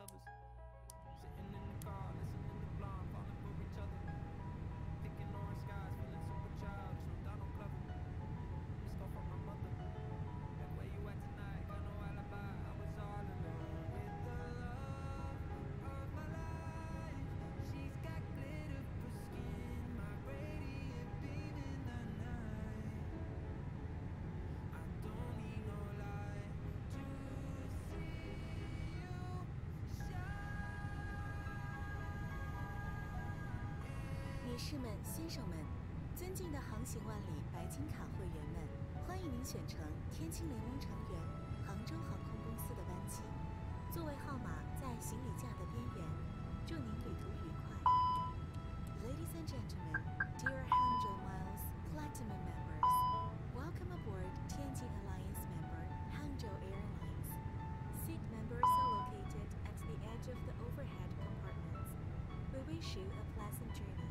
lovers. Sitting in the car, listening to Blonde, falling for each other. Picking orange skies, feeling super childish, no Donald Glover. This call from my mother. Like, where you at tonight? Got no alibi. I was all alone with the love of my life. She's got glitter for skin, my radiant beam in the night. I don't need no light to see you shine. 女士们、先生们，尊敬的航行万里白金卡会员们，欢迎您选乘天青联盟成员杭州航空公司的班机，座位号码在行李架的边缘，祝您旅途愉快。Ladies and gentlemen, dear Hangzhou Miles Platinum members, welcome aboard Tianjin Alliance member Hangzhou Airlines. Seat numbers are located at the edge of the overhead compartments. We wish you a pleasant journey.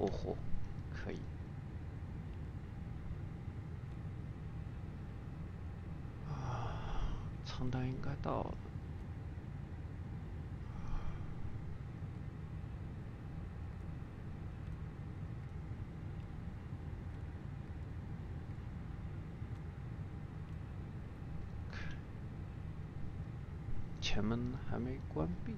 火，可以。啊，舱单应该到了。前门还没关闭。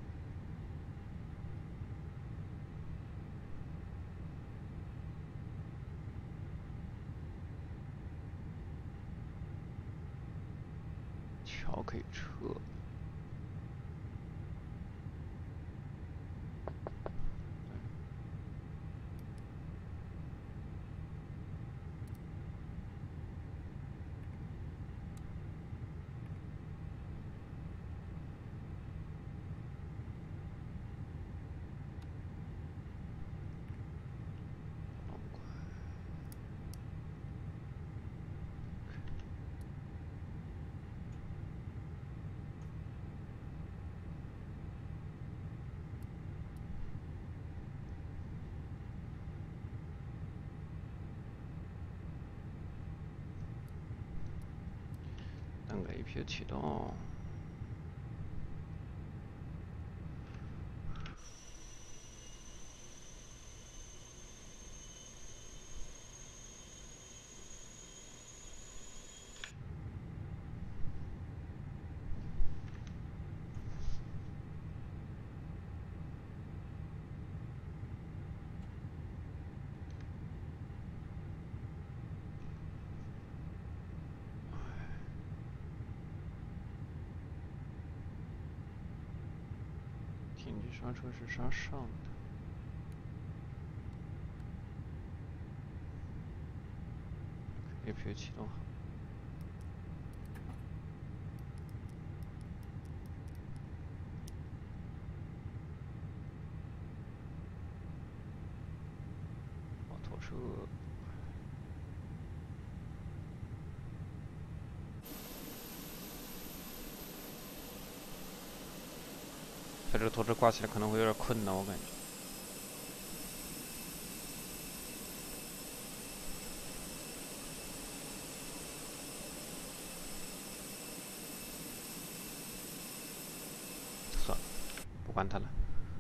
桥可以撤。等个 APU 启动。紧急刹车是刹上的。APU 启动好。摩托车。它这个拖车挂起来可能会有点困难，我感觉。算了，不管它了。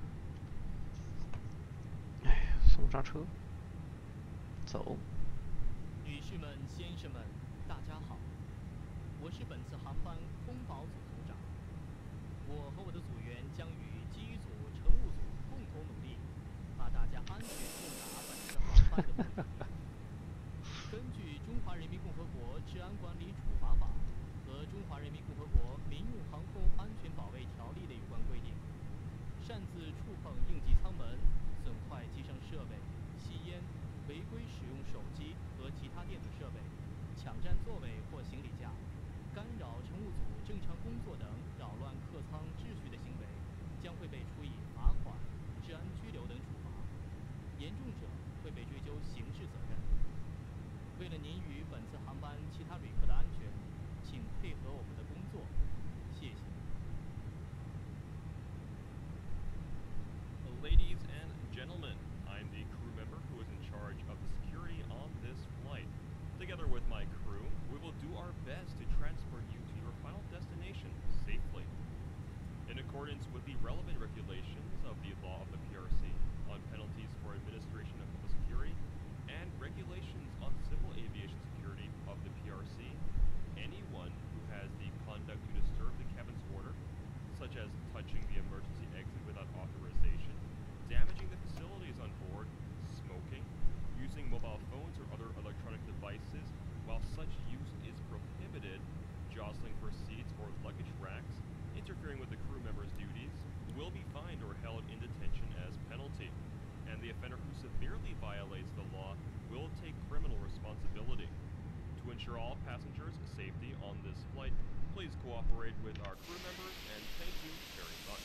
哎呀，松刹车。走。 女士们、先生们，大家好，我是本次航班空保组组长。我和我的组员将与机组、乘务组共同努力，把大家安全送达本次航班的目的地。根据《中华人民共和国治安管理处罚法》和《中华人民共和国民用航空安全保卫条例》的有关规定，擅自触碰应急舱门、损坏机上设备、吸烟、违规使用手机和其他电子设备、抢占座位或行李架、干扰乘务组正常工作等扰乱客舱秩序的行为，将会被处以罚款、治安拘留等处罚，严重者会被追究刑事责任。为了您与本次航班其他旅客的安全，请配合我们的工作，谢谢。 Ladies and gentlemen, I'm the crew member who is in charge of the security on this flight. Together with my crew, we will do our best to transport you to your final destination safely. In accordance with the relevant regulations of the law of the PRC on penalties for administration of public security and regulations on civil aviation security of the PRC, anyone who has the conduct to disturb the cabin's order, such as touching the emergency exit without authorization, damaging the facilities on board, smoking, using mobile phones or other electronic devices while such use is prohibited, jostling for seats or luggage racks, interfering with the crew member's duties, will be fined or held in detention as penalty. And the offender who severely violates the law will take criminal responsibility. To ensure all passengers' safety on this flight, please cooperate with our crew members, and thank you very much.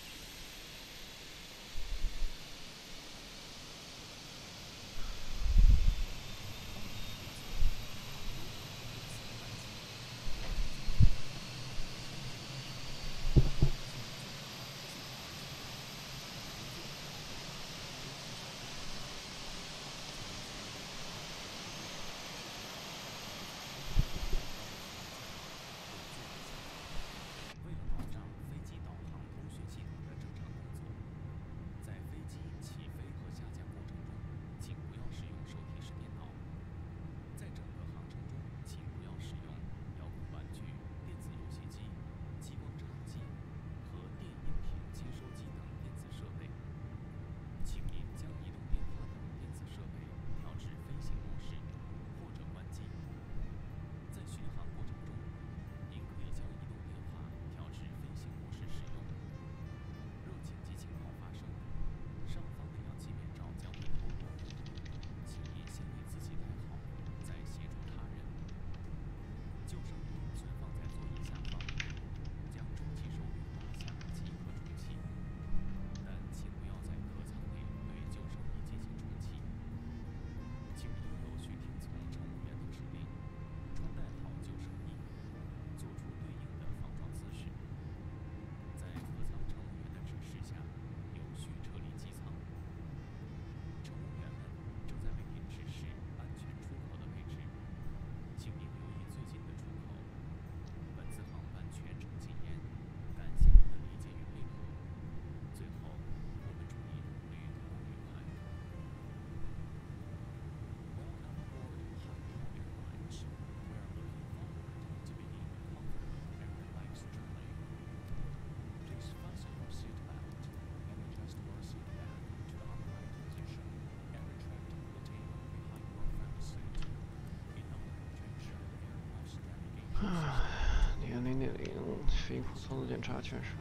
0.0飞行操作检查全烧。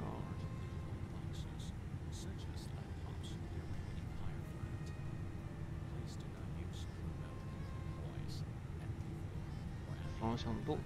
方向舵。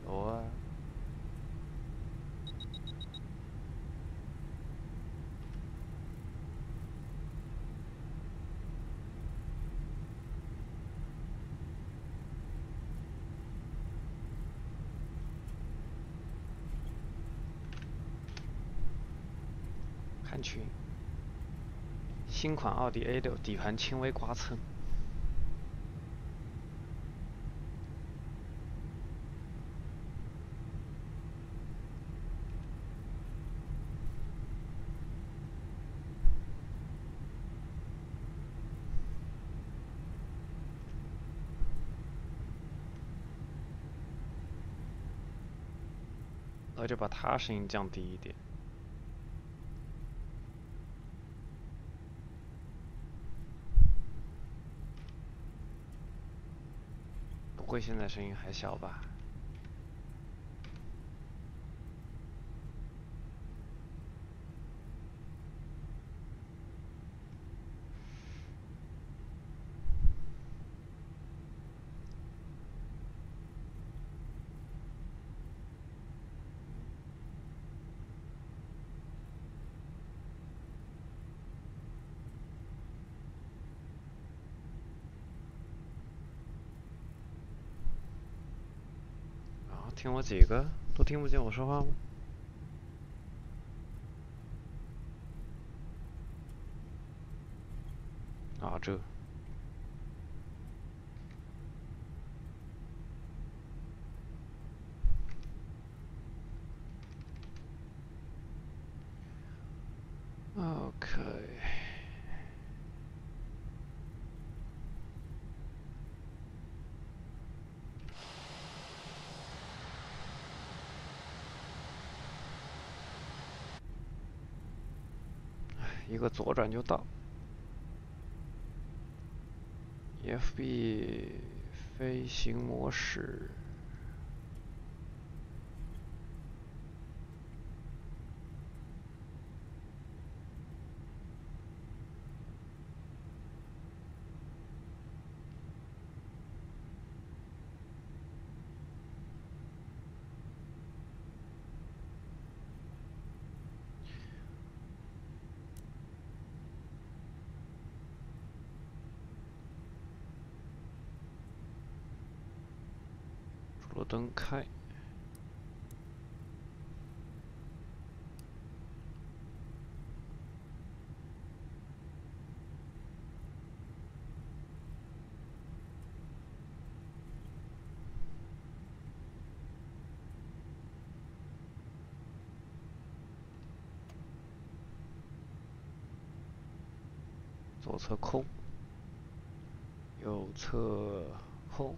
多啊。看群，新款奥迪 A6底盘轻微刮蹭。那就把它声音降低一点。不会现在声音还小吧？听我几个都听不见我说话吗？啊，这。OK。一个左转就到。EFB 飞行模式。主路灯开。左侧空，右侧空。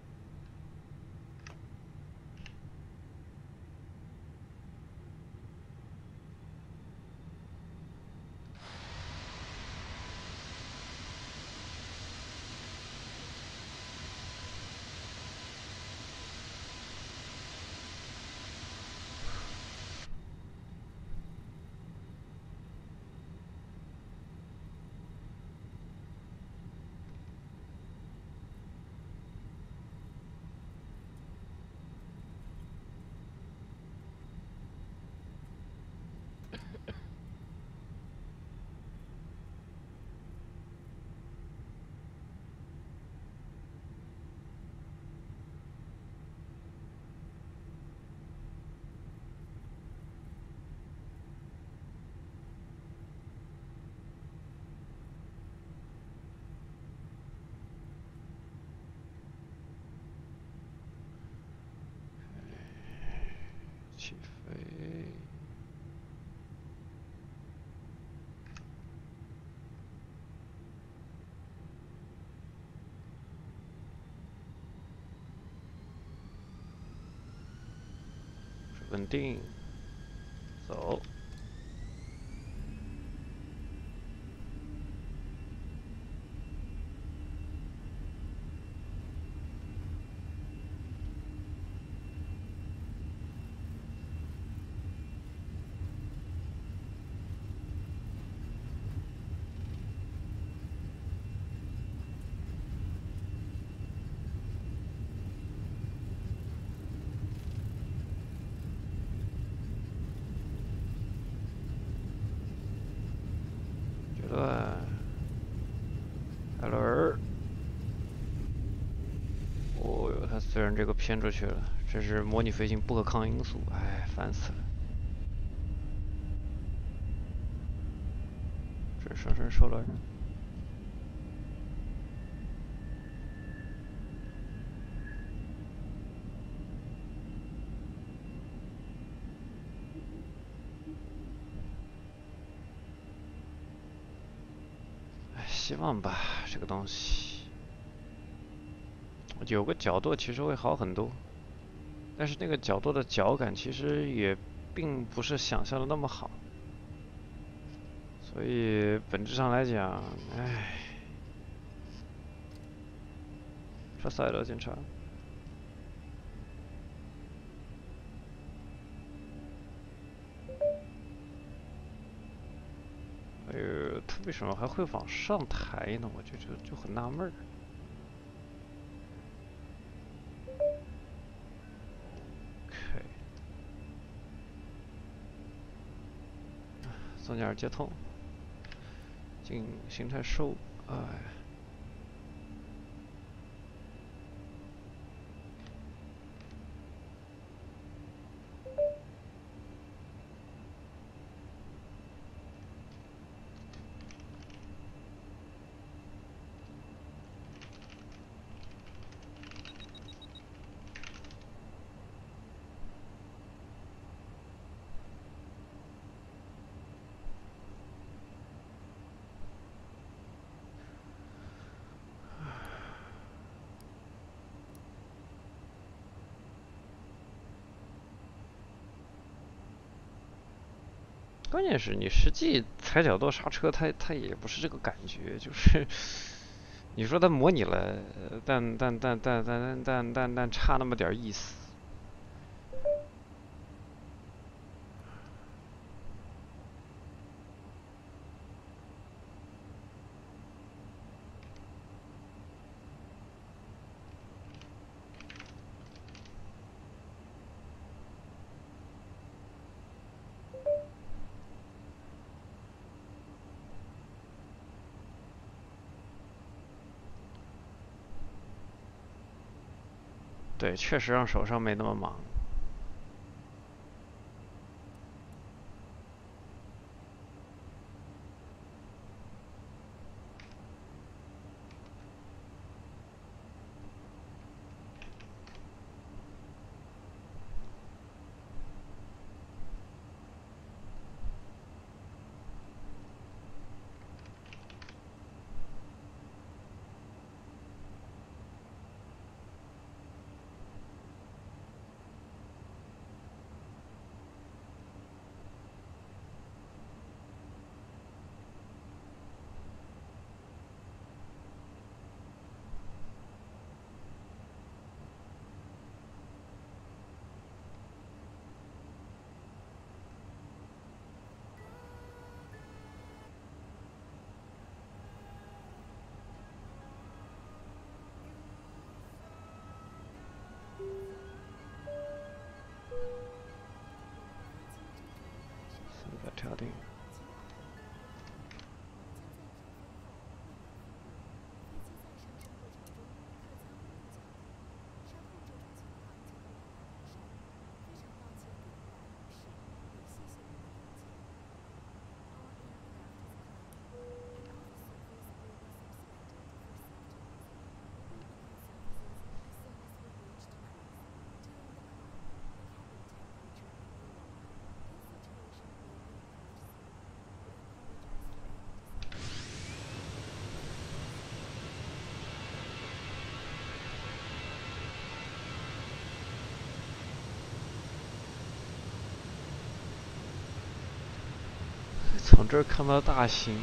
起飞。稳定。走。 虽然这个偏出去了，这是模拟飞行不可抗因素，哎，烦死了。这上升受了人。希望吧，这个东西有个角舵其实会好很多，但是那个角舵的脚感其实也并不是想象的那么好，所以本质上来讲，唉，说赛德检查。他为什么还会往上抬呢？我就很纳闷儿。OK， 送点接通，进形态收，哎。关键是你实际踩脚舵刹车，它也不是这个感觉，就是你说它模拟了，但差那么点意思。对，确实让手上没那么忙。现在调定。从这儿看到大星。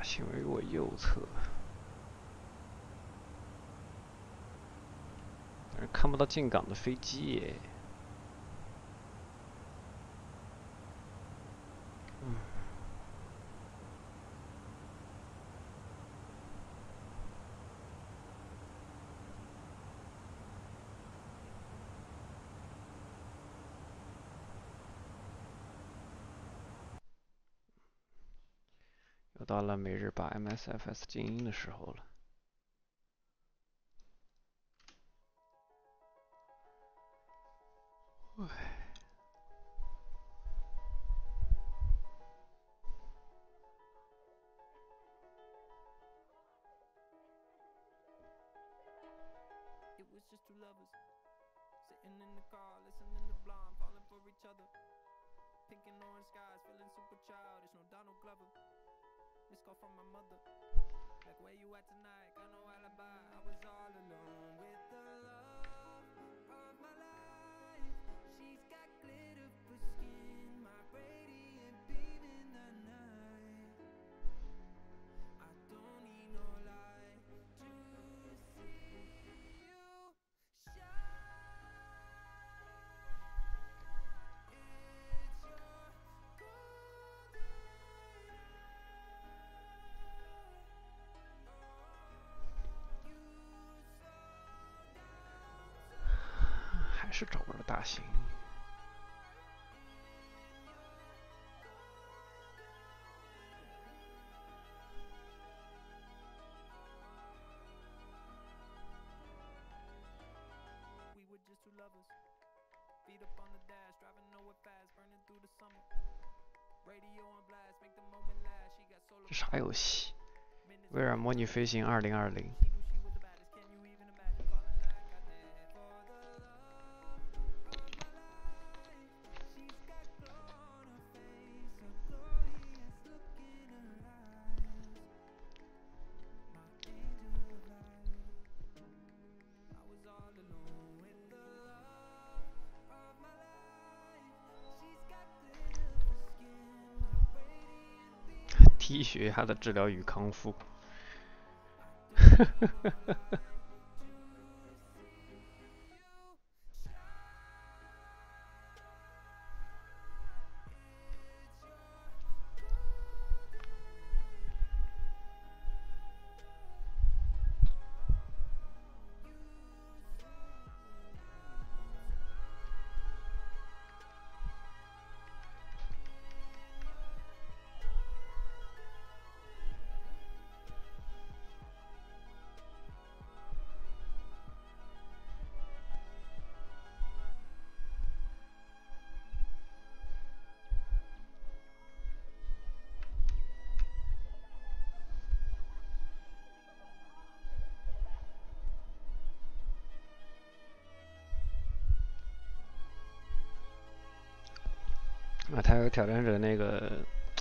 行为若右侧，但是看不到进港的飞机耶。又到了每日把 MSFS 静音的时候了。 It was just two lovers sitting in the car, listening to Blonde, falling for each other. Pink and orange skies, feeling super childish. No Donald Glover. Missed call from my mother. Like, where you at tonight? Got no alibi. I was all alone with the love of my life. She's got glitter for skin, my radiant beam in the night. I don't need no light to see you shine. It's your golden eye. 还是找不着大型。 We were just two lovers. Feet up on the dash, driving nowhere fast, burning through the summer. Radio on blast, make the moment last. She got solar. 这啥游戏？微软模拟飞行2020。 She knew she was the baddest. Can you even imagine falling like I did for the love of my life? She's got glow on her face, a glorious look in her eyes. My angel of light. I was all alone with the love of my life. She's got glitter for skin, my radiant beam. 低血压的治疗与康复。啊，他有挑战者那个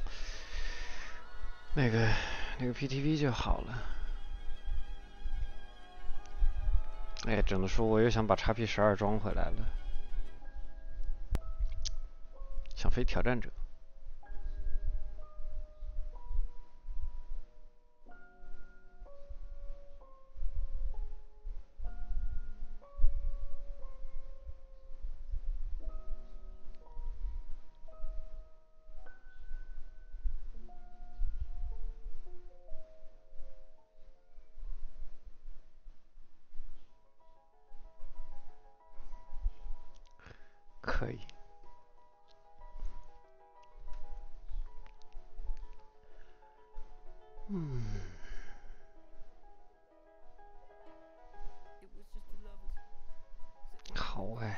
PTV 就好了。哎，只能说我又想把 XP12装回来了，想飞挑战者。可以。好哎。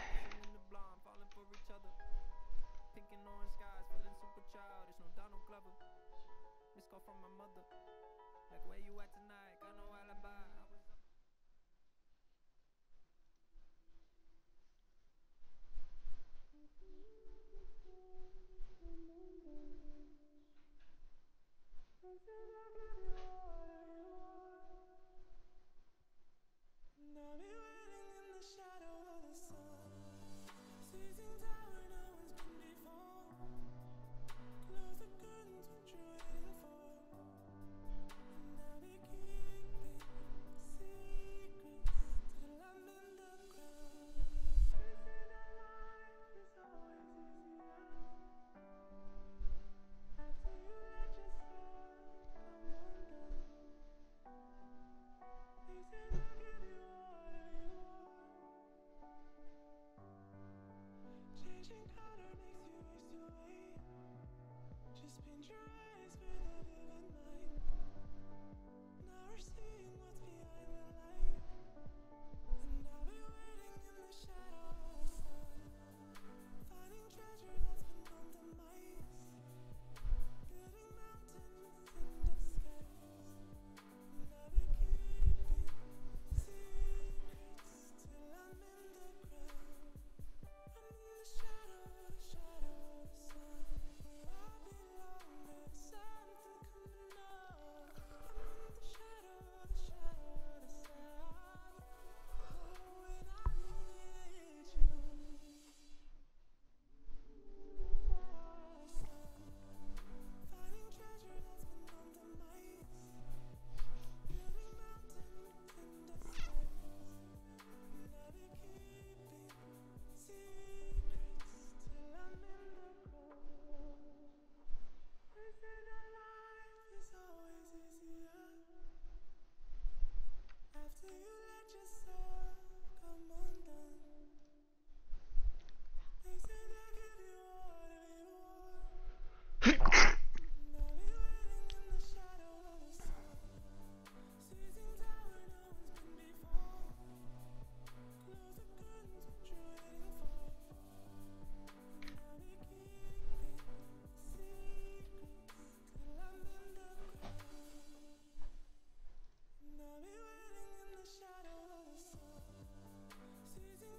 Seasons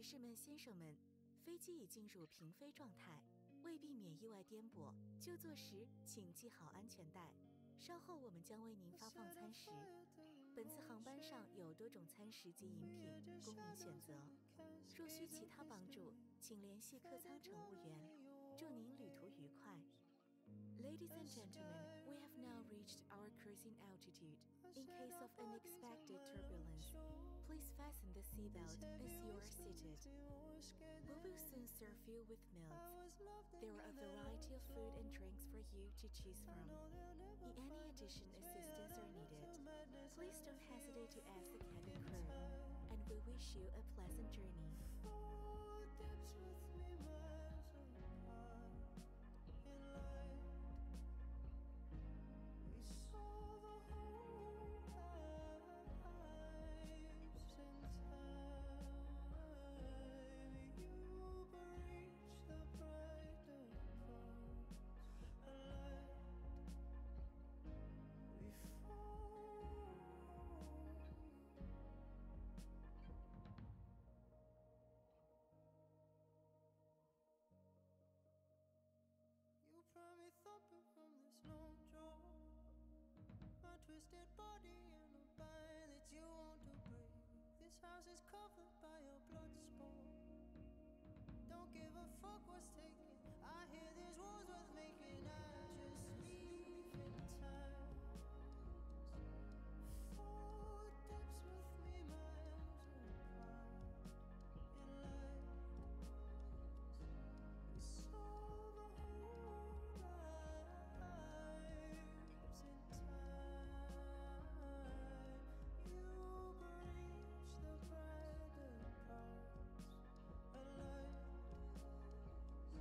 女士们、先生们，飞机已进入平飞状态，为避免意外颠簸，就座时请系好安全带。稍后我们将为您发放餐食。本次航班上有多种餐食及饮品供您选择。若需其他帮助，请联系客舱乘务员。祝您旅途愉快。Ladies and gentlemen, we have now reached our cruising altitude. In case of unexpected turbulence, please fasten the seatbelt as you are seated. We will soon serve you with meals. There are a variety of food and drinks for you to choose from. If any additional assistance are needed, please don't hesitate to ask the cabin crew, and we wish you a pleasant journey. You probably thumping from this long jaw. My twisted body in a bind that you want to break. This house is covered by your blood sport. Don't give a fuck what's taken. I hear there's wars worth making. I just leave in time. Footsteps with me, miles apart. In light, we saw the whole lives in time. You reach the brighter parts of light.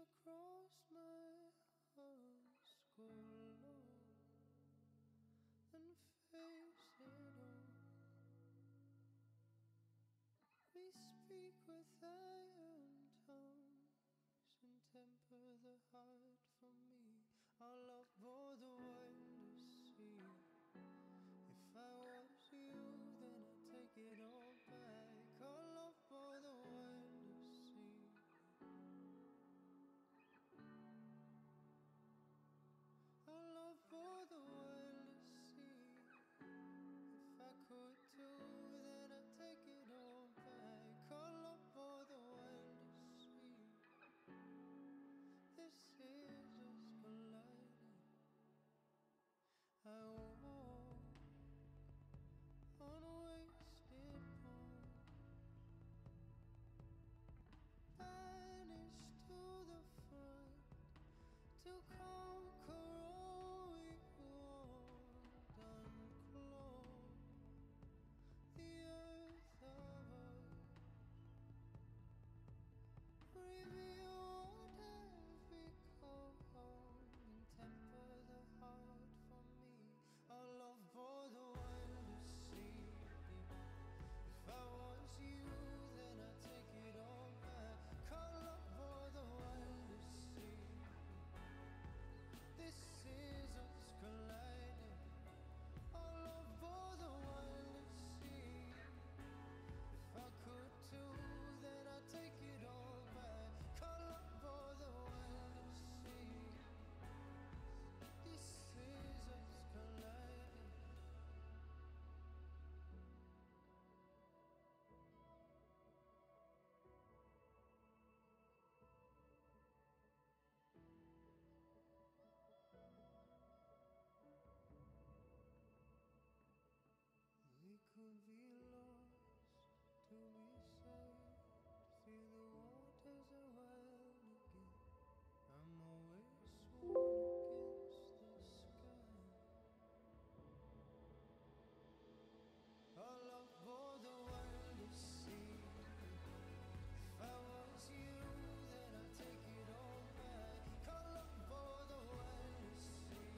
across my house, go low and face it all. We speak with iron tongues and temper the heart for me. Our love bore the world to see. If I was you, then I'd take it all back. Our love bore the world to see. Our love bore the world to see. If I could too, then I'd take it all back. Our love bore the world to see. This is us colliding. I walk on a wasted pond, vanish to the front to conquer all we want. Unclog the earth of us, reveal what I've become, and temper the heart for me. Our love bore the world to see. If I was you, then I'd take it all back. Our love bore the world to see. This is us colliding. Our love bore the world to see. If I could too, then I'd take it all back. Our love bore the world to see. This is us colliding. We could be lost to be saved. Feel the waters are wild again. I'm always sworn against the sky. Our love bore the world to see. If I was you, then I'd take it all back. Our love bore the world to see.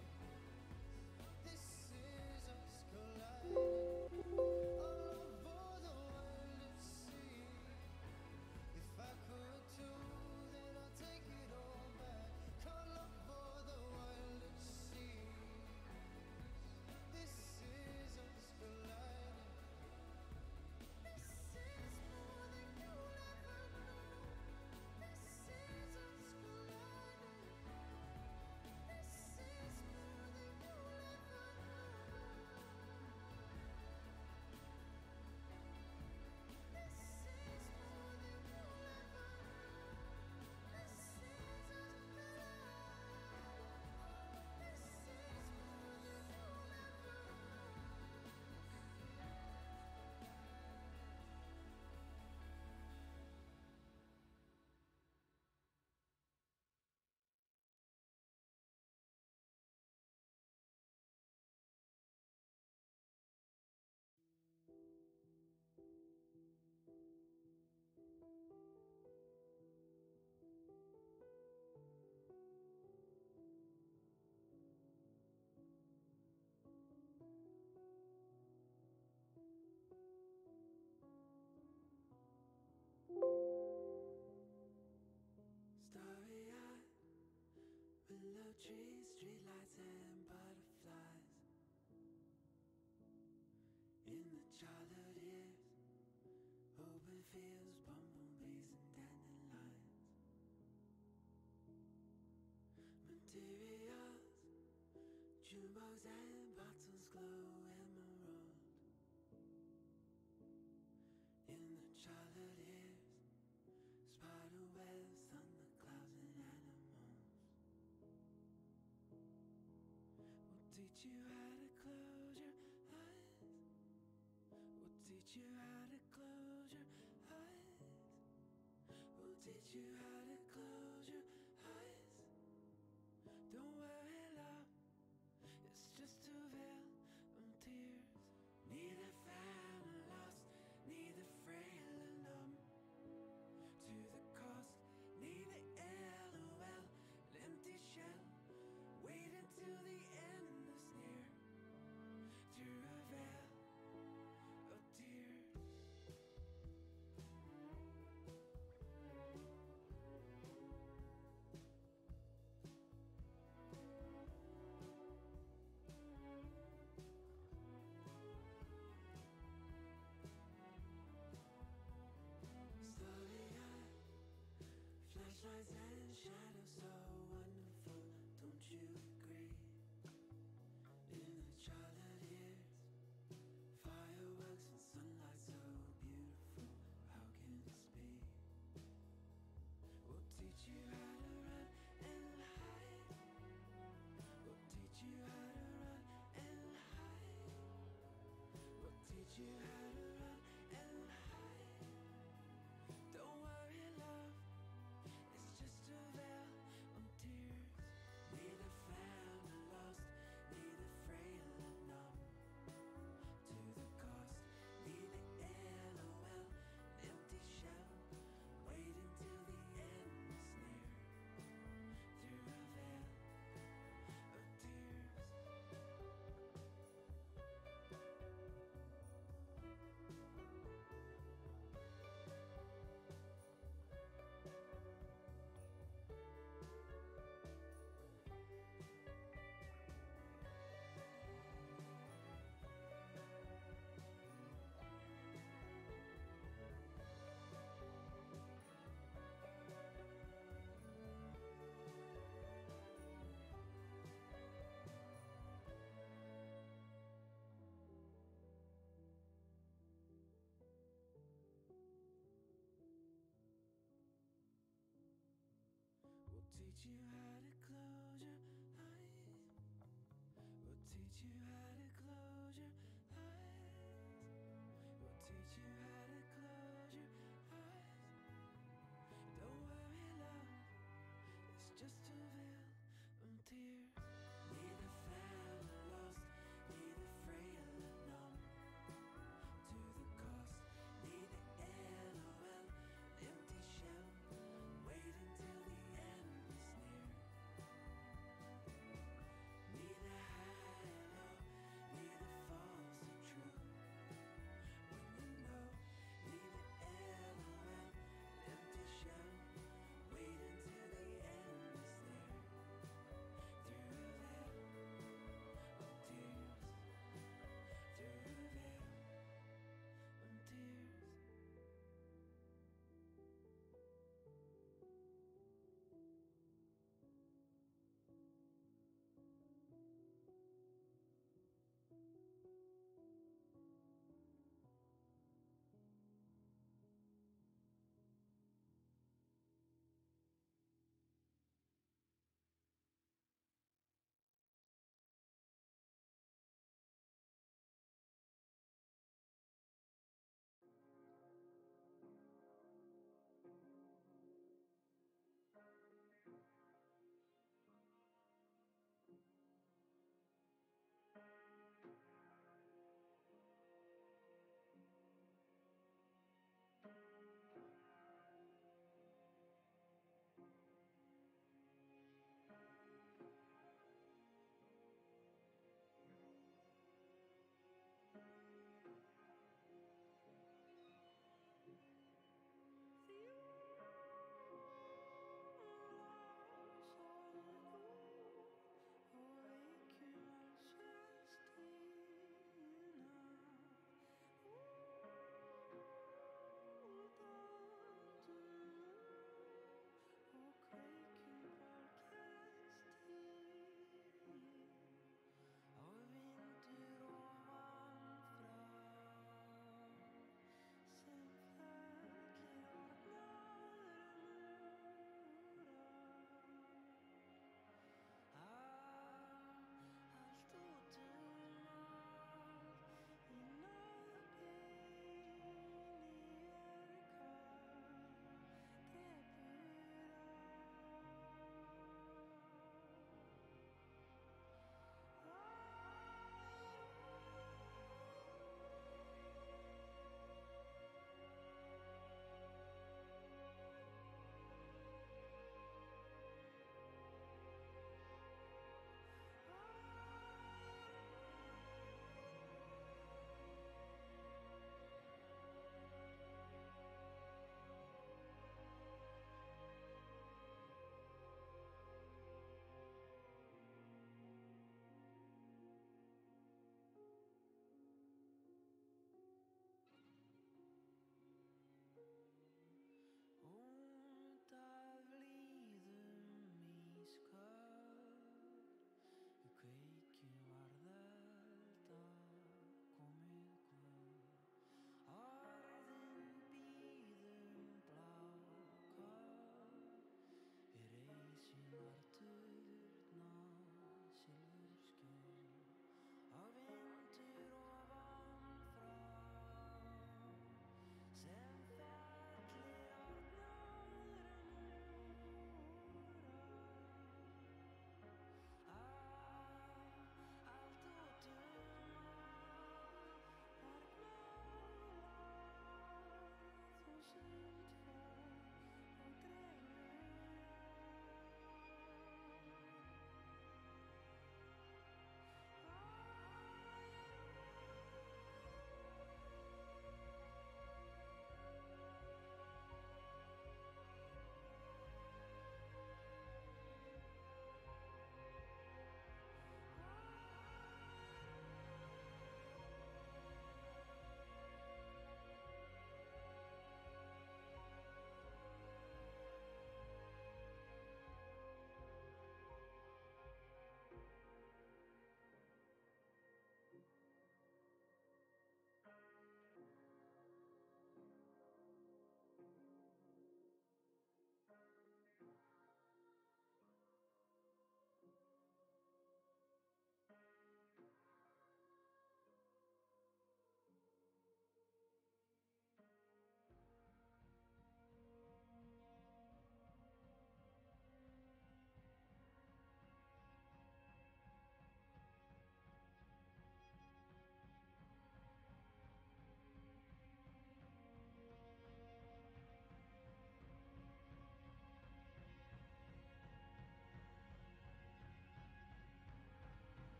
This is us colliding. Our love bore the world to see. If I could too, then I'd take it all back. Our love bore the world to see. This is us colliding. This is more than you'll ever know. This is us colliding. This is more than you'll ever know. This is more than you'll ever know. This is us colliding. This is more than you'll ever know. Starry-eyed, willow trees, streetlights and butterflies. In the childhood years, open fields, bumblebees and dandelions. Materials, jukebox and bottles glow emerald. In the childhood years, spider webs, thunderclouds and animals. We'll teach you how to close your eyes. We'll teach you how to close your eyes. We'll teach you how to close your eyes. Don't worry, love, it's just a veil of tears. Neither found or lost, neither frail or numb. To the cost, neither you how to close your eyes. We'll teach you how to close your eyes. We'll teach you how to close your eyes. Don't worry, love, it's just a veil from tears. Neither found or lost, neither frail or numb to the cost, neither LOL, empty shell. Wait until the end is near. Neither high or low, neither false or true. When you know, neither LOL, empty shell. Wait until the end is near. Through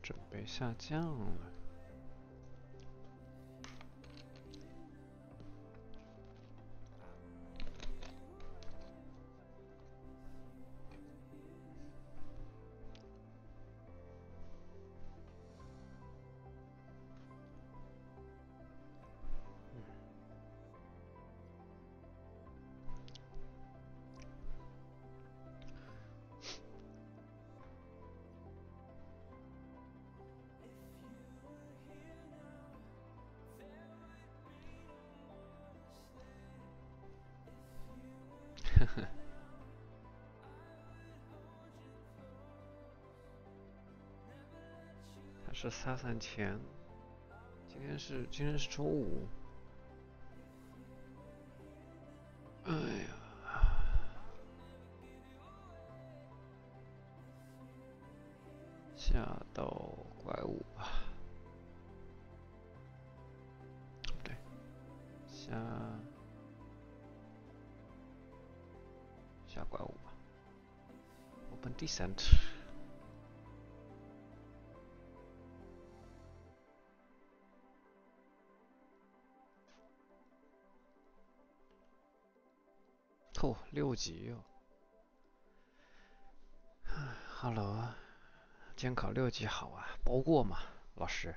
准备下降了。还是撒散钱。今天是周五。哎呀，下到怪物吧。不对，下怪物吧。Open Descent。哦，6级哟。Hello， 监考6级好啊，包过吗，老师？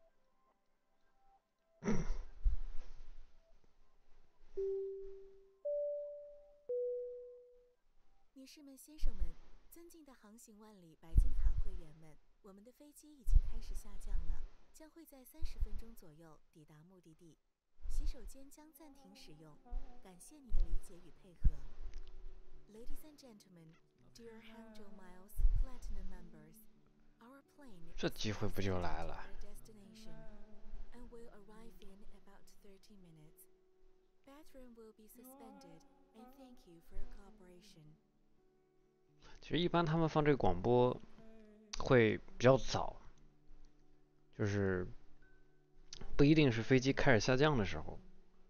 女士们、先生们，尊敬的航行万里白金卡会员们，我们的飞机已经开始下降了，将会在30分钟左右抵达目的地。洗手间将暂停使用，感谢你的理解与配合。Ladies and gentlemen, dear Hangzhou Miles Platinum members, our plane is 这机会不就来了？ destination and will arrive in about 30 minutes. Bathroom will be suspended, and thank you for your cooperation. 其实一般他们放这个广播会比较早，就是不一定是飞机开始下降的时候。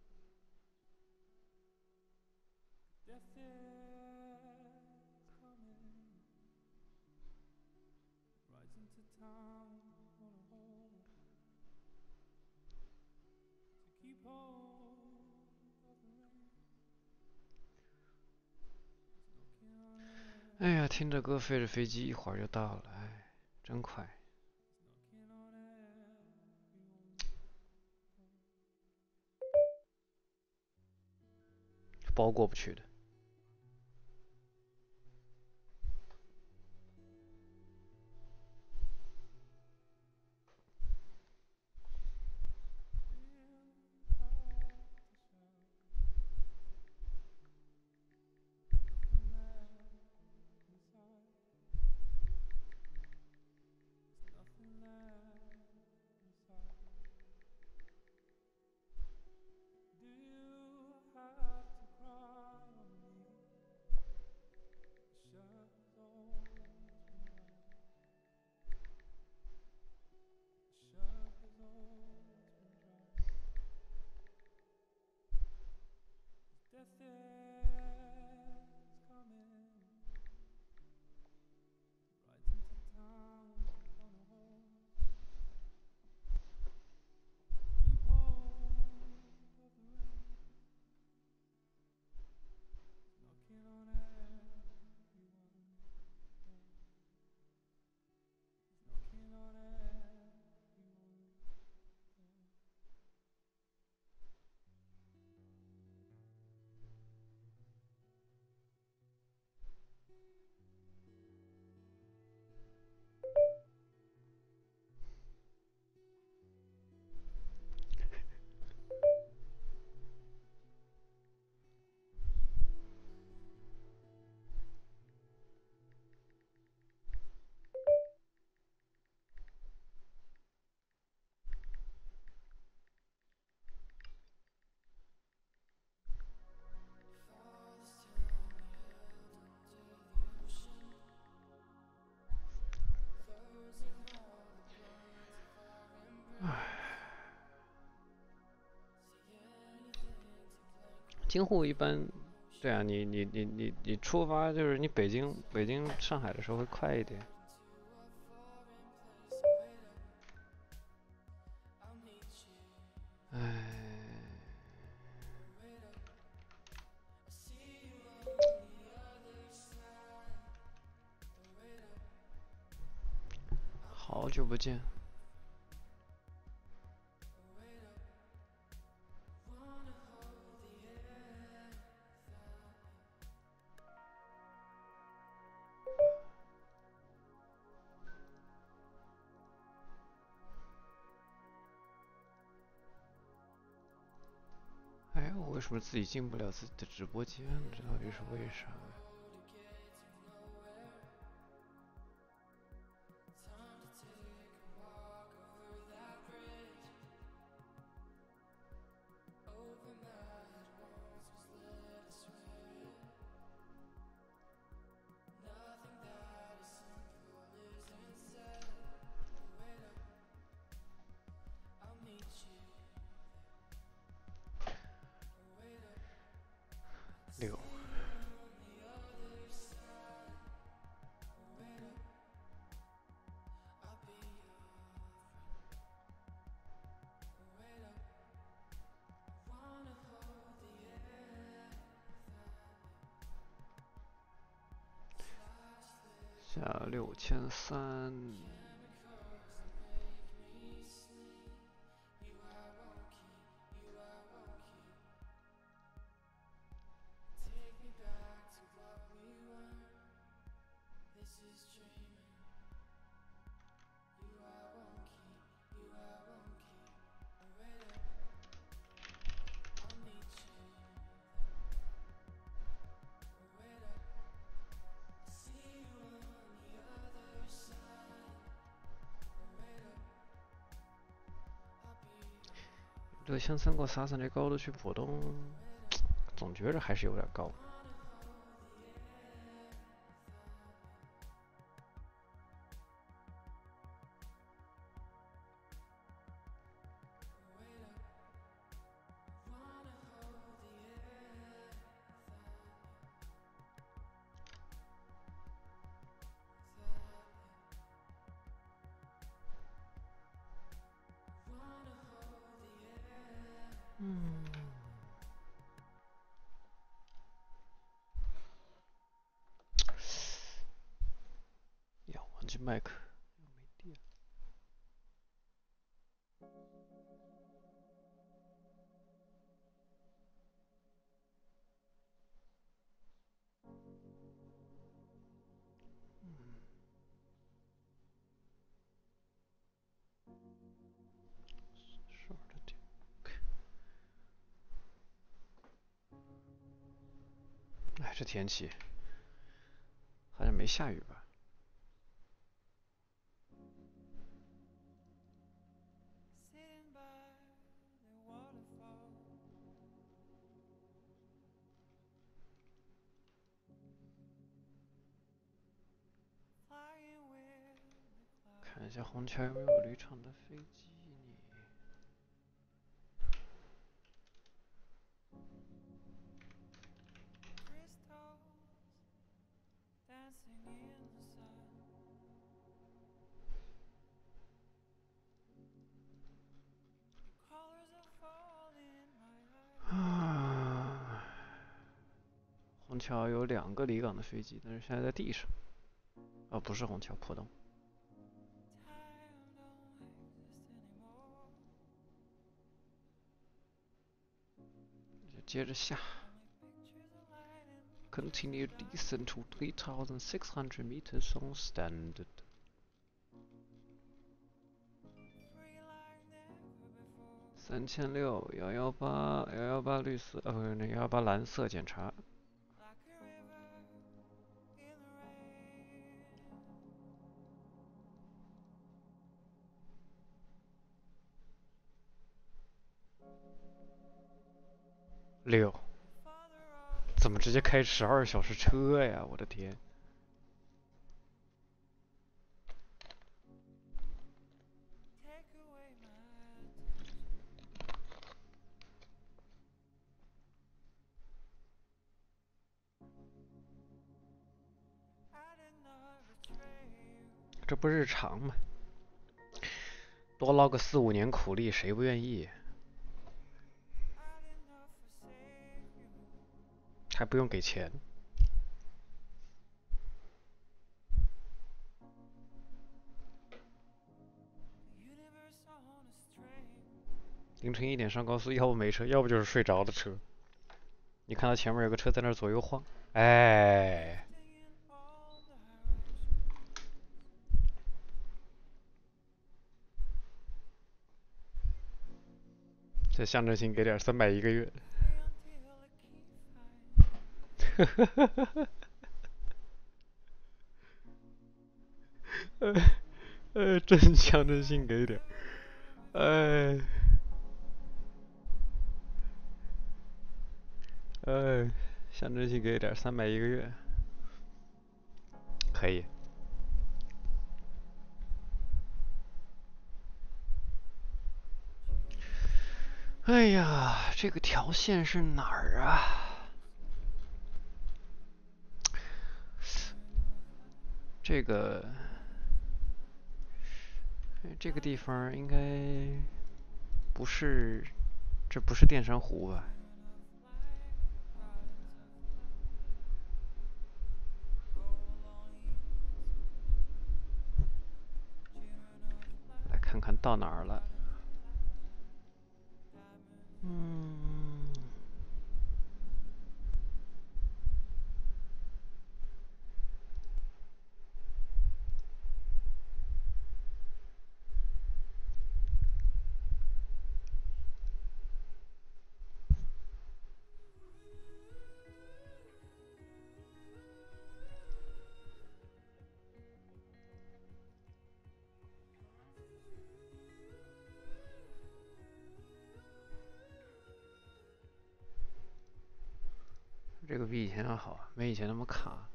哎呀，听着歌飞着飞机，一会儿就到了，哎，真快。包过不去的。京沪一般，对啊，你出发就是你北京上海的时候会快一点。 好久不见。哎，我为什么自己进不了自己的直播间？这到底是为啥？6。下6300。6000给我撒这高度去浦东，总觉着还是有点高。呀，忘记麦克，没电。哎，这天气好像没下雨吧？看一下虹桥有没有旅场的飞机呢？啊，虹桥有2个离港的飞机，但是现在在地上。哦，不是虹桥，浦东。接着下 ，Continue descent to 3600 meters on standard。3600，118绿色，不是那118蓝色检查。6，怎么直接开12小时车呀？我的天！这不日常吗？多捞个4、5年苦力，谁不愿意？还不用给钱。 凌晨1点上高速，要不没车，要不就是睡着的车。你看到前面有个车在那儿左右晃，哎，这象征性给点300一个月。真象征性给点，象征性给点300一个月，可以。哎呀，这个条线是哪儿啊？这个地方应该不是，这不是电山湖吧？来看看到哪儿了。这个比以前要好，没以前那么卡。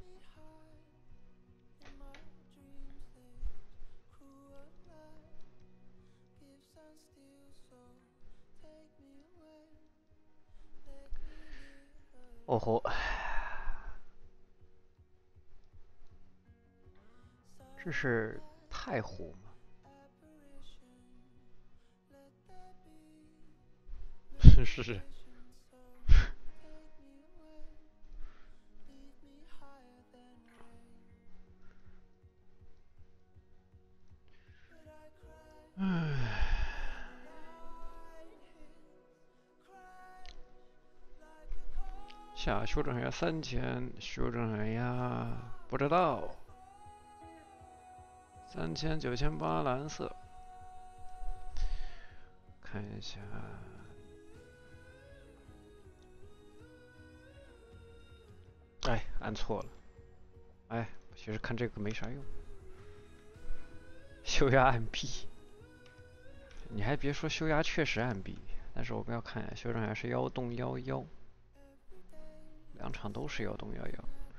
哦吼，这是太湖吗？是。下修正下3000，修正下不知道，3980蓝色，看一下，哎，按错了，哎，其实看这个没啥用，修压按 B， 你还别说，修压确实按 B， 但是我们要看一下，修正下是1动11，两场都是1动11。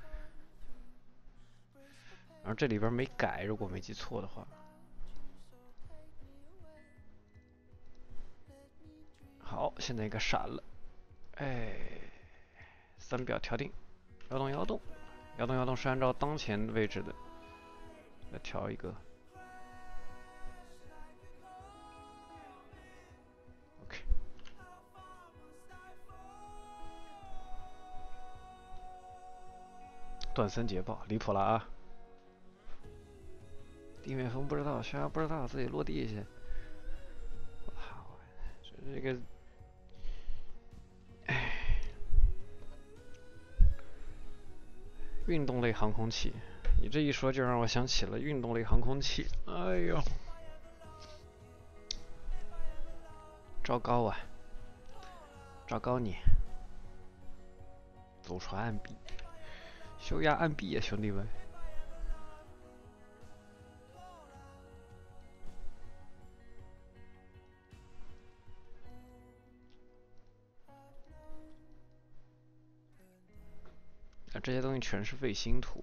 然后这里边没改，如果没记错的话。好，现在应该闪了。哎，3表调定，1动1动，1动1动是按照当前位置的，来调一个。OK。断森捷报，离谱了啊！地面风不知道，悬崖不知道，自己落地去。这个，哎，运动类航空器，你这一说就让我想起了运动类航空器。哎呦，糟糕啊！糟糕你！走船按 B， 修压按 B 呀，兄弟们！这些东西全是卫星图。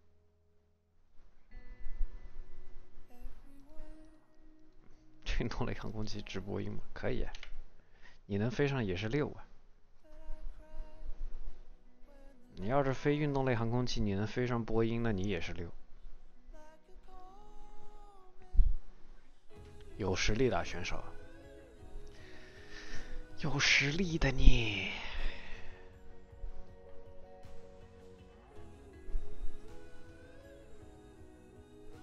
运动类航空器直播音吗？可以啊，你能飞上也是6啊。你要是飞运动类航空器，你能飞上波音，那你也是6。有实力的选手，有实力的你。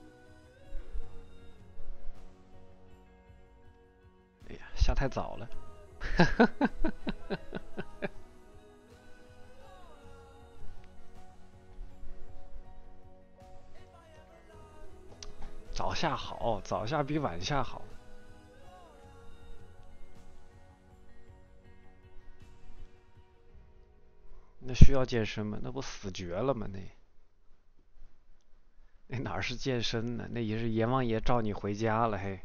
哎呀，下太早了。 早下好，早下比晚下好。那需要健身吗？那不死绝了吗？那哪是健身呢？那也是阎王爷召你回家了嘿。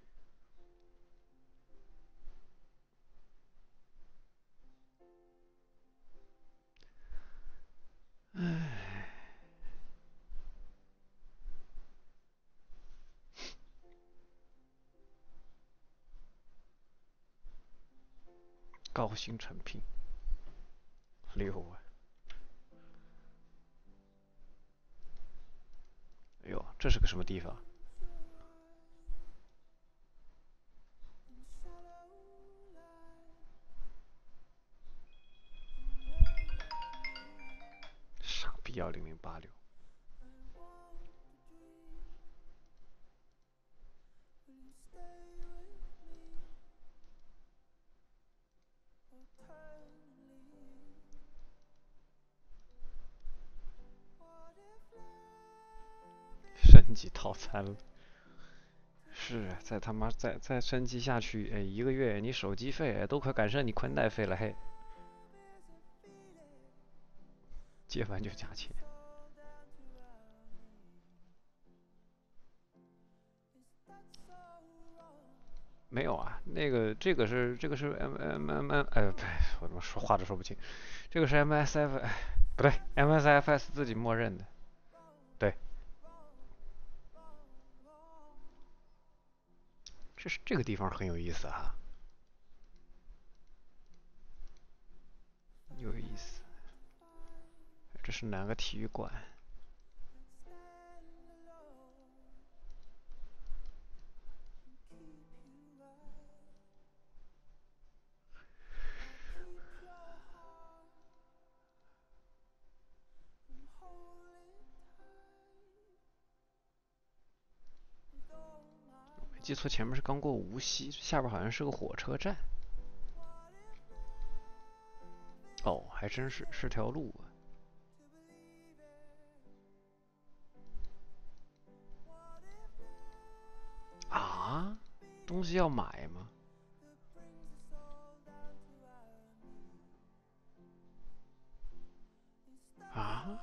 唉，高薪产品6万。哎呦，这是个什么地方？傻逼10086。升级套餐了。是，再他妈再升级下去，哎，1个月你手机费都快赶上你宽带费了嘿。接完就加钱。没有啊，这个是 不，我怎么说话都说不清。这个是 MSF， 不对 ，MSFS 自己默认的。对，这个地方很有意思哈，有意思。这是哪个体育馆？没记错，前面是刚过无锡，下边好像是个火车站。哦，还真是条路啊！啊，东西要买吗？啊？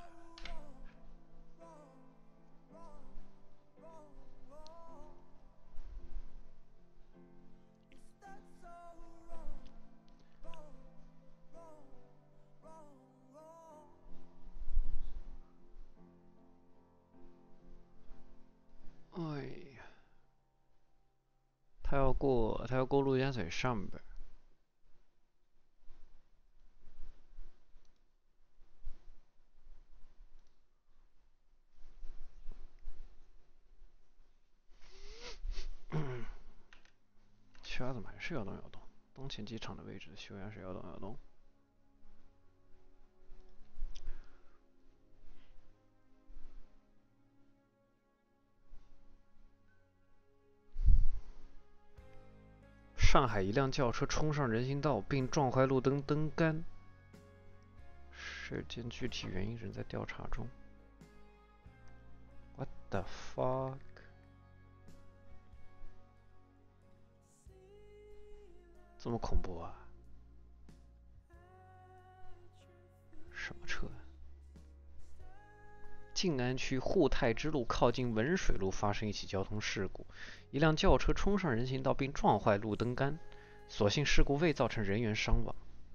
哎呀，他要过陆家嘴上边。圈子还是要动要动。东前机场的位置修养是要动要动。上海一辆轿车冲上人行道并撞坏路灯灯杆，事件具体原因仍在调查中。What the fuck？ 这么恐怖啊？什么车？静安区沪太支路靠近文水路发生一起交通事故，一辆轿车冲上人行道并撞坏路灯杆，所幸事故未造成人员伤亡。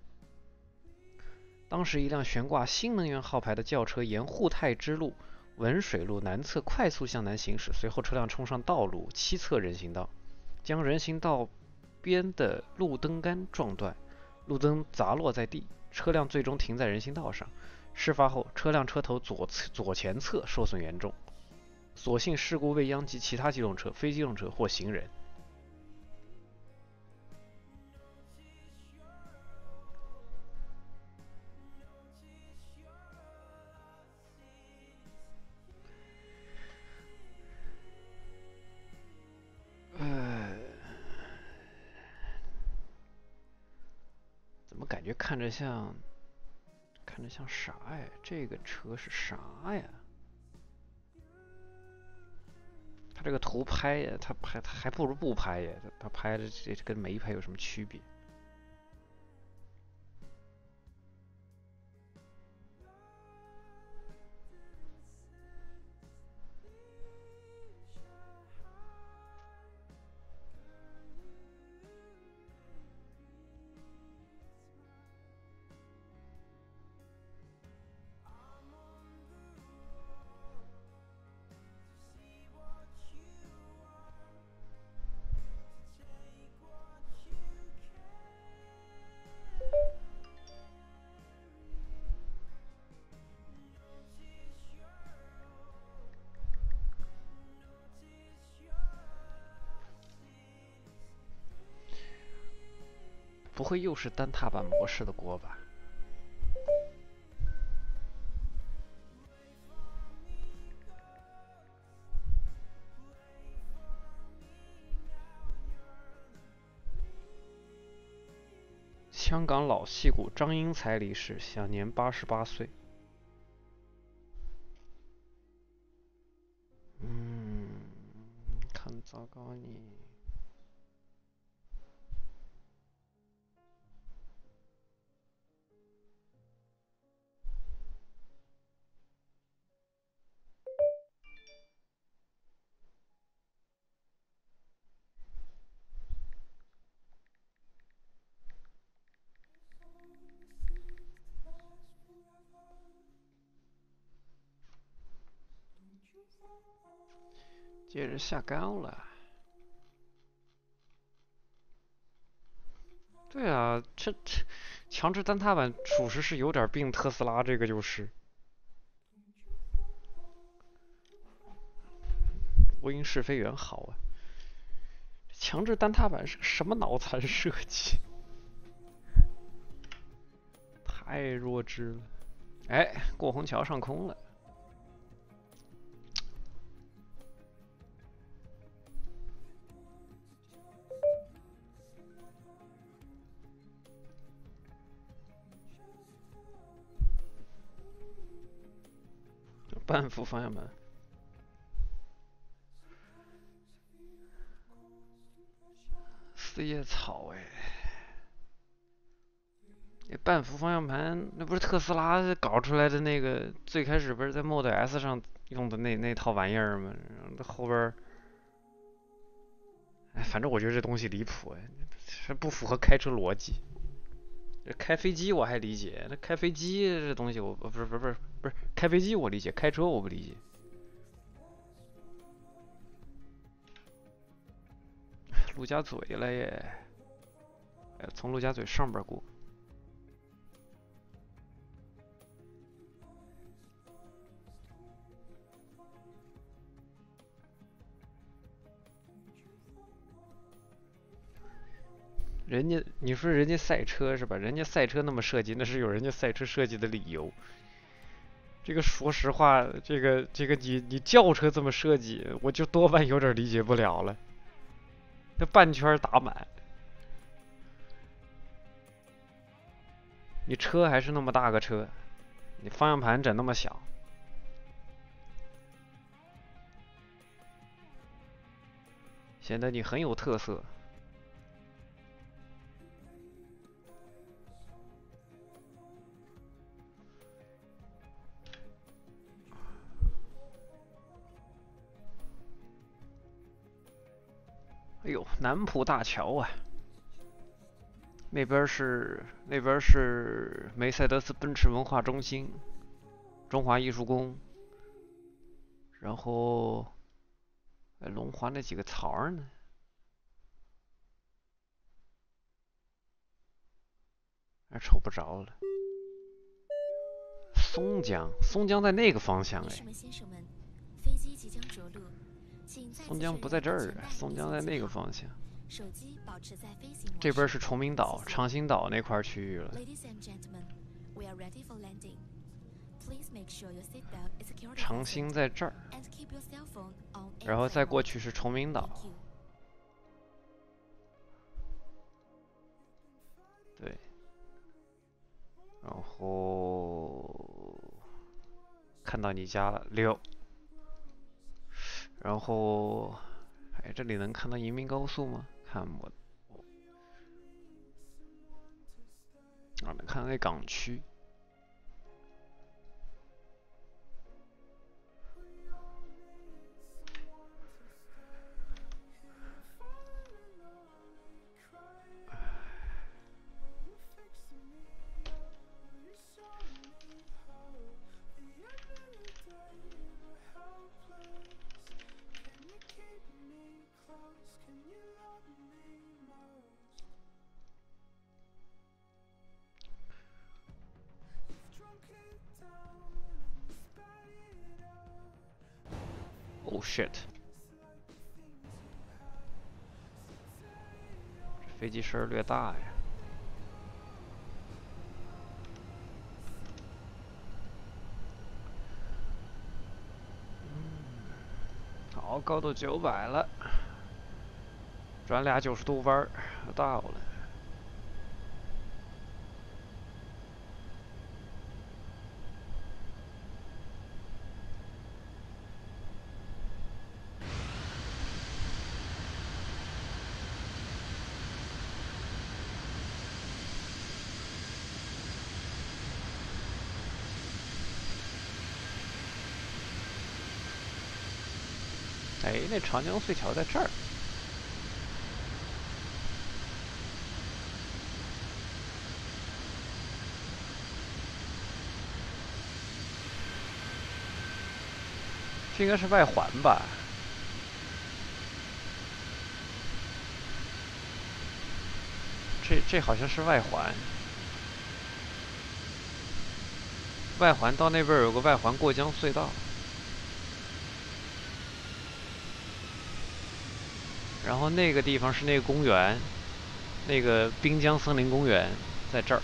当时一辆悬挂新能源号牌的轿车沿沪太支路文水路南侧快速向南行驶，随后车辆冲上道路西侧人行道，将人行道边的路灯杆撞断，路灯砸落在地，车辆最终停在人行道上。事发后，车辆车头左前侧受损严重，所幸事故未殃及其他机动车、非机动车或行人。 觉看着像啥呀？这个车是啥呀？他这个图拍呀，他还不如不拍呀。他拍的这跟没拍有什么区别？不会又是单踏板模式的锅吧？香港老戏骨张英才离世，享年88岁。看糟糕你。接着下高了。对啊，这强制单踏板属实是有点病，特斯拉这个就是。播音试飞员好啊，强制单踏板是个什么脑残设计？太弱智了！哎，过虹桥上空了。半幅方向盘。四叶草哎，那半幅方向盘那不是特斯拉搞出来的那个，最开始不是在 Model S 上用的那套玩意儿吗？后边，哎，反正我觉得这东西离谱哎，这不符合开车逻辑。开飞机我还理解，那开飞机这东西我不是开飞机我理解，开车我不理解。陆家嘴了耶！哎，从陆家嘴上边过。人家，你说人家赛车是吧？人家赛车那么设计，那是有人家赛车设计的理由。这个说实话，这个你轿车这么设计，我就多半有点理解不了了。那半圈打满，你车还是那么大个车，你方向盘整那么小，显得你很有特色。哎呦，南浦大桥啊！那边是梅赛德斯奔驰文化中心、中华艺术宫，然后龙华那几个槽呢？还瞅不着了。松江在那个方向哎。 飞机即将着陆， 松江不在这儿啊，松江在那个方向。 手机保持在飞行模式。 这边是崇明岛、长兴岛那块区域了。长兴在这儿，然后再过去是崇明岛。对。 然后看到你家了6，然后哎，这里能看到移民高速吗？看我啊，能看到那港区。Oh shit！ 这飞机声略大呀。好，高度900了，转俩90度弯儿，到了。哎，那长江隧桥在这儿。这应该是外环吧？这好像是外环。外环到那边有个外环过江隧道。然后那个地方是那个公园，那个滨江森林公园在这儿。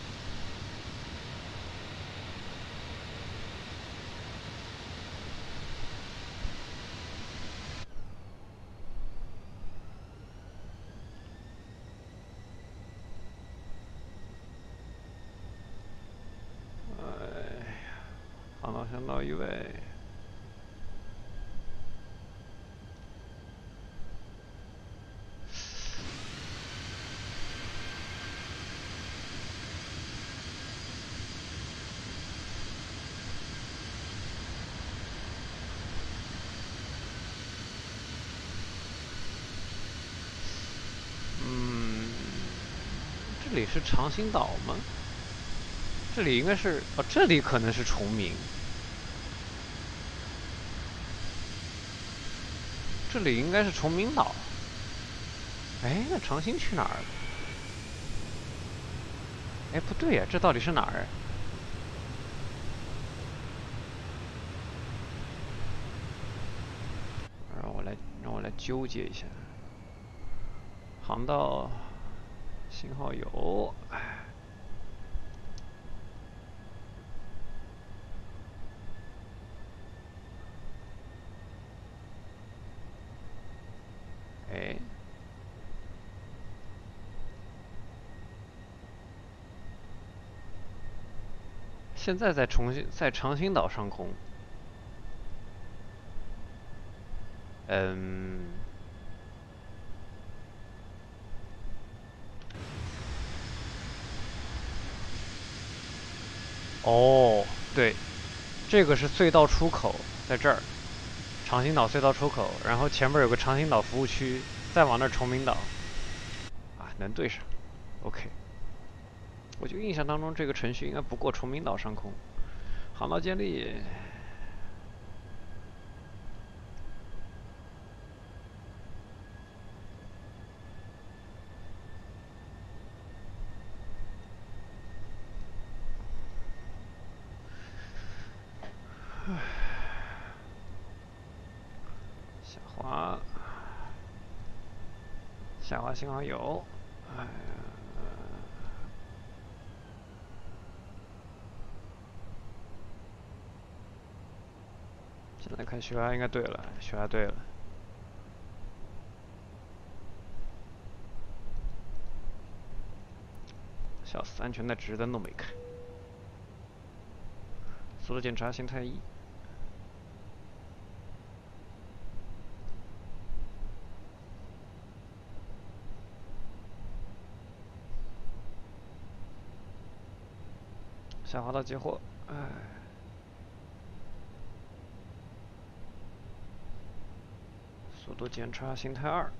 航道向导预备。这里是长兴岛吗？这里应该是哦，这里可能是崇明。这里应该是崇明岛。哎，那长兴去哪儿了？哎，不对呀，这到底是哪儿？让我来纠结一下。航道信号有，哎，现在在长兴岛上空。哦，对，这个是隧道出口，在这儿，长兴岛隧道出口，然后前面有个长兴岛服务区，再往那儿崇明岛。啊，能对上 ，OK。我就印象当中这个程序应该不过崇明岛上空。航道建立。下滑信号有。现在看血压应该对了，血压对了。笑死，安全带指示灯都没开。 速度检查形态1。下滑到截获，哎。速度检查形态2。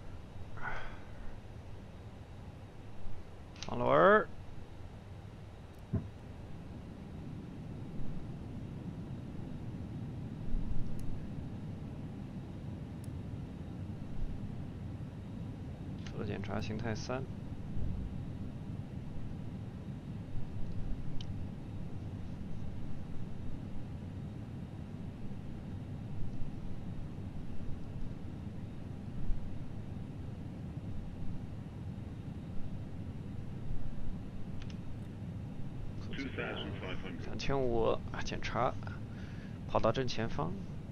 放轮儿。速度检查形态3。3500检查，跑到正前方。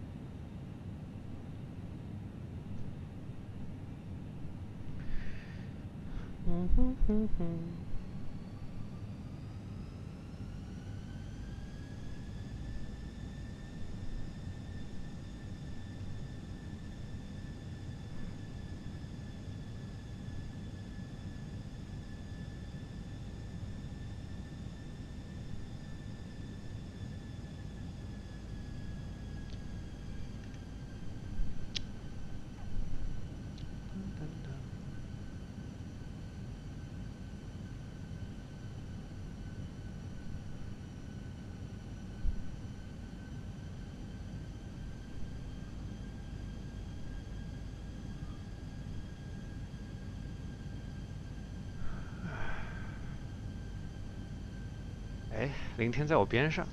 哎，林天在我边上。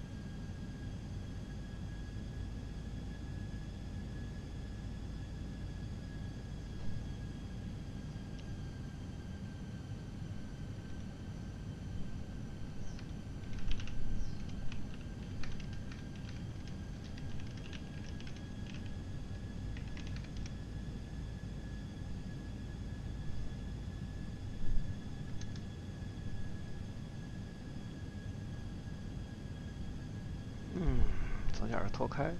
左脚拖开。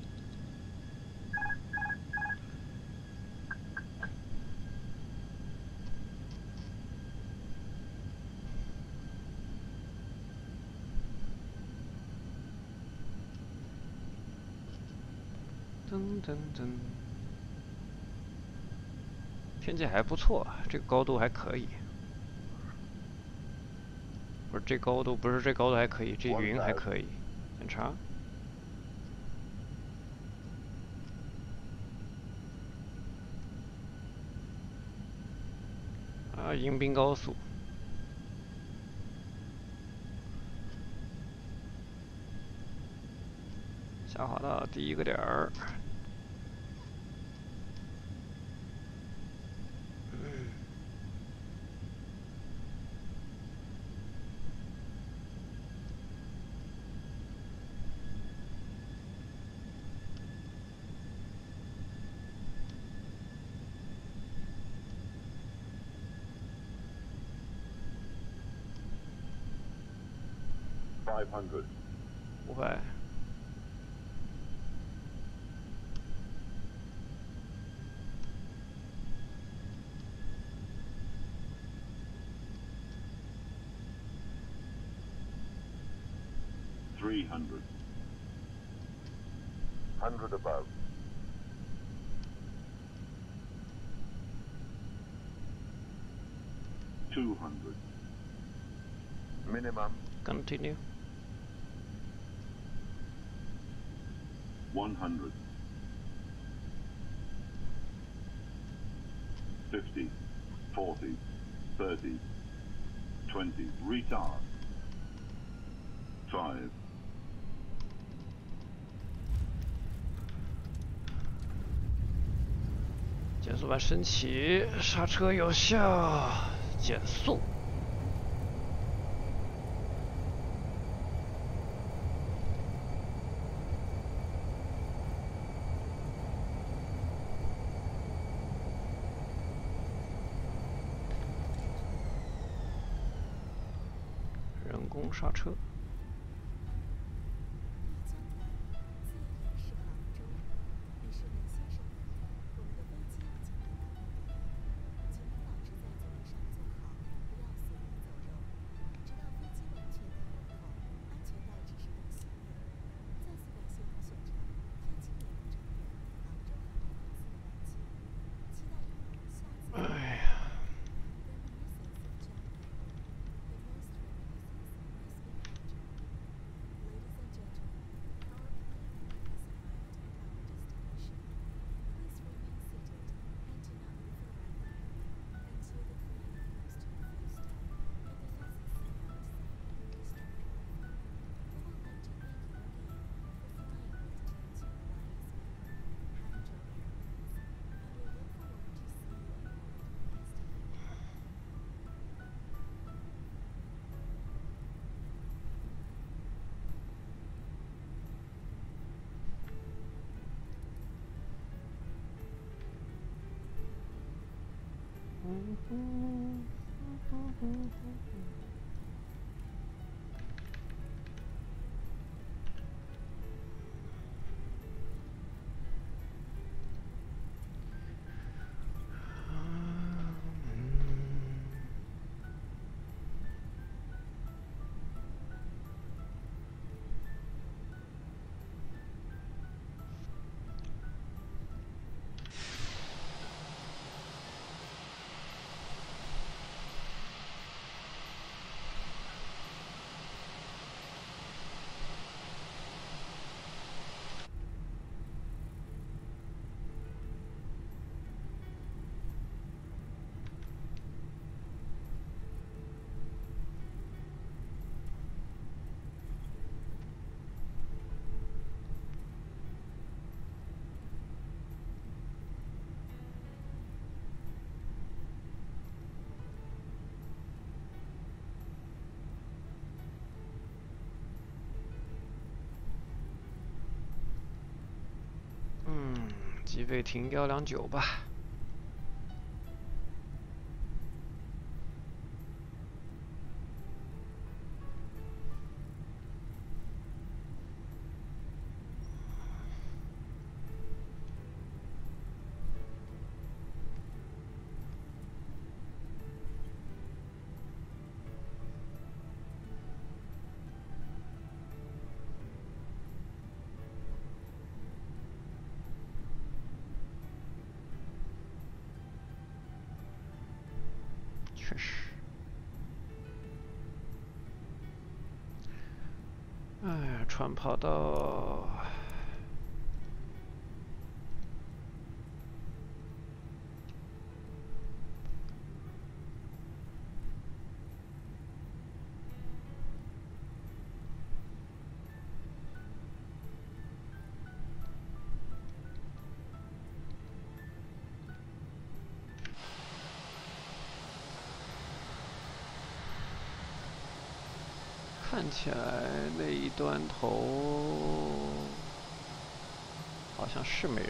噔噔噔，天气还不错，这个高度还可以。不是这高度，不是这高度还可以，这云还可以。检查。啊，迎宾高速。下滑到第一个点儿。 500. 500。 300. 100 above. 200. Minimum. Continue. 100. 50. 40. 30. 20. Retard. 5. 减速板升起，刹车有效，减速。人工刹车。 机费停掉2.9吧。确实，哎，船跑道。看起来那一端头好像是没人。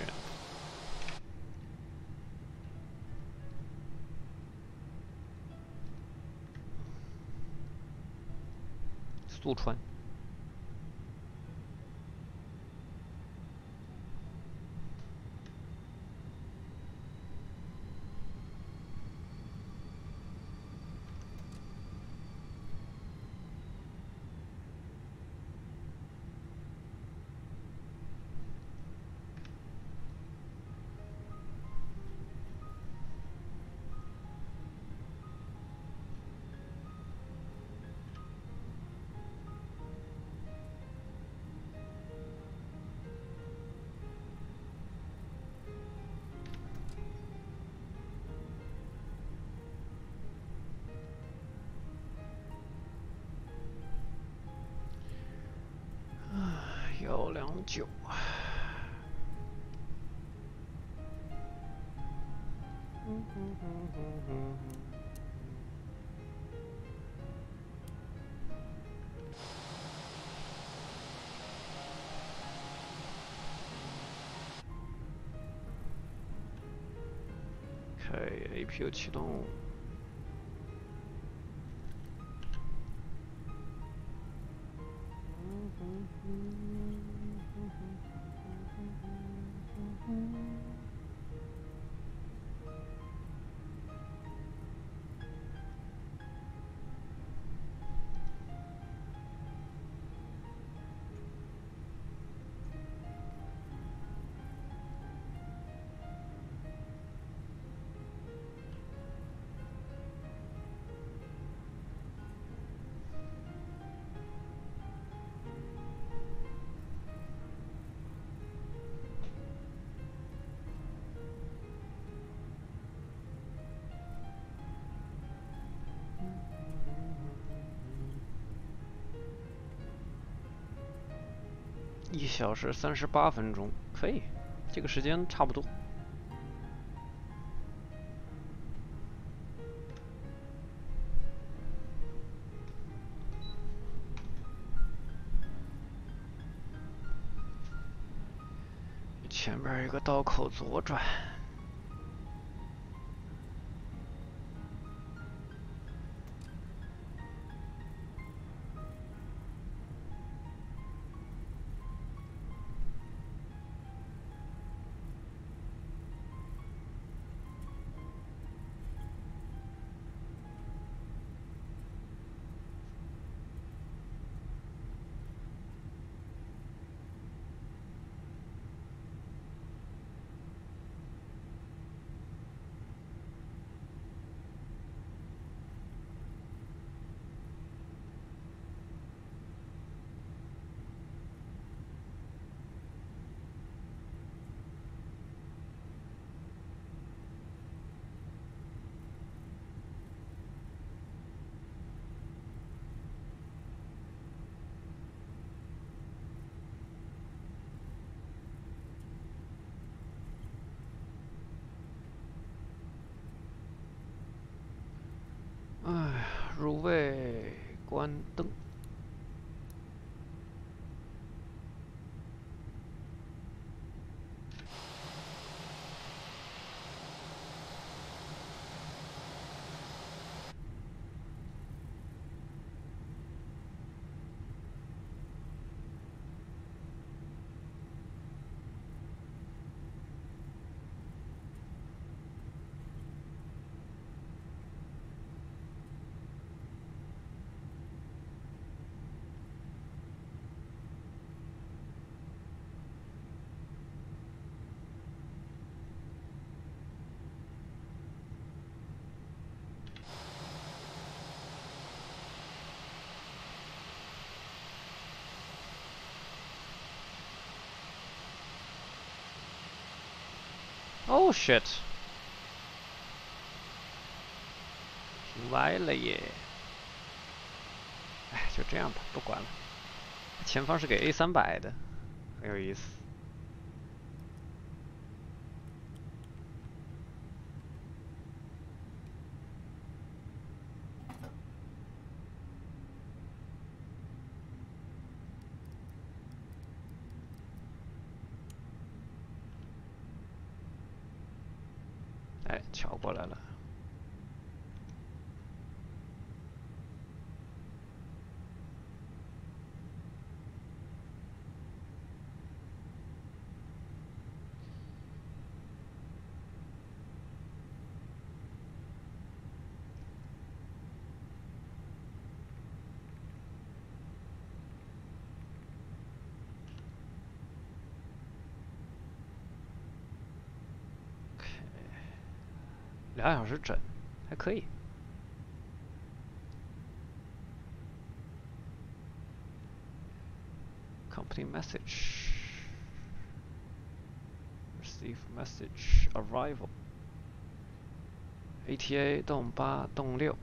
速穿。129。开 APU 启动。1小时38分钟，可以，这个时间差不多。前边一个道口左转。 入位，关灯。Oh shit！ 停歪了耶！哎，就这样吧，不管了。前方是给 A300的，很有意思。哎，桥过来了。2小时整，还可以。Company message. Receive message. Arrival. ATA 动8动6。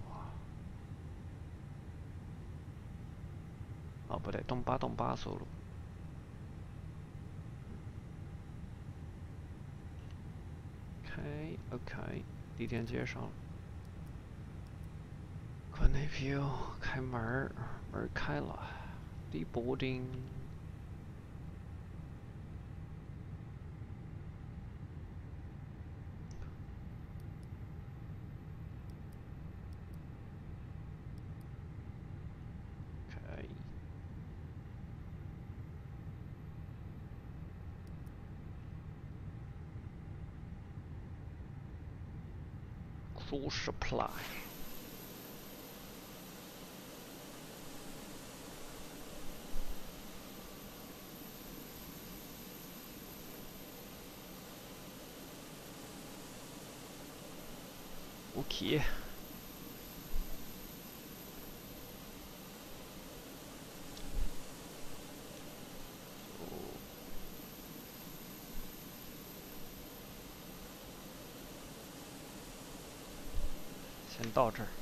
哦，不对，动8速路。OK，地点接上了。关内票，开门，门开了。Deboarding。Crew supply. OK。先到这儿。